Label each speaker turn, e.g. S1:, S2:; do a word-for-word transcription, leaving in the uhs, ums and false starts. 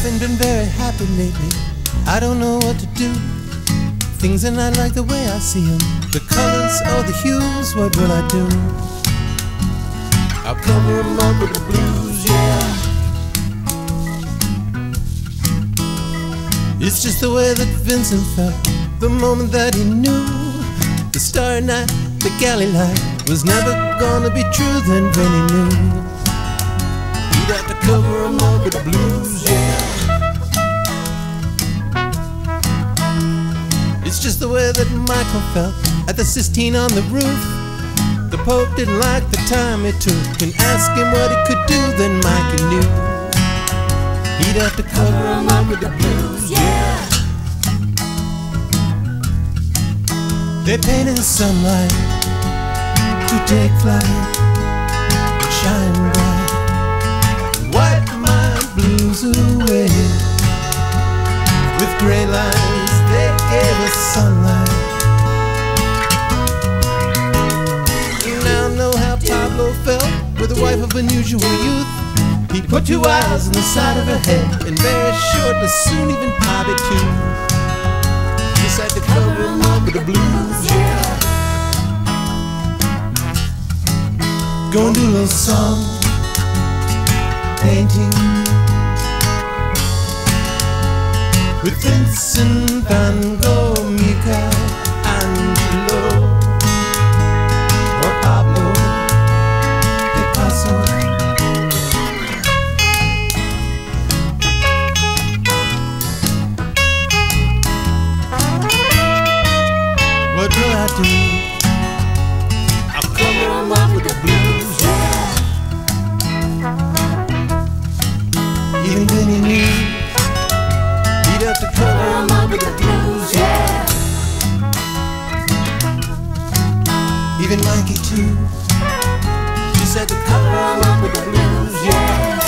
S1: Haven't been very happy lately, I don't know what to do. Things are not like the way I see them, the colors or the hues, what will I do? I'll cover them up with the blues, yeah. It's just the way that Vincent felt the moment that he knew the starry night, the galley light was never gonna be true. Then when he knew he'd have to cover him up with the blues, yeah. It's just the way that Michael felt at the Sistine on the roof. The Pope didn't like the time it took and asked him what he could do. Then Mikey knew he'd have to cover him up with the blues, yeah. They painted the sunlight to take flight, shine bright, wipe my blues away. With gray lines they gave us sunlight. Now I know how Pablo felt with the wife of unusual youth. He put two eyes on the side of her head, and very shortly soon even Bobby too. She said to cover him up with the blues, yeah. Go and do a little song, painting with Vincent Van Gogh, Michelangelo, or Pablo Picasso. What will I do? I'll cover him up with the blues, yeah. Even then he knew he'd have to cover him up with the blues, yeah. Even Mikey too, she said to cover him up with the blues, yeah.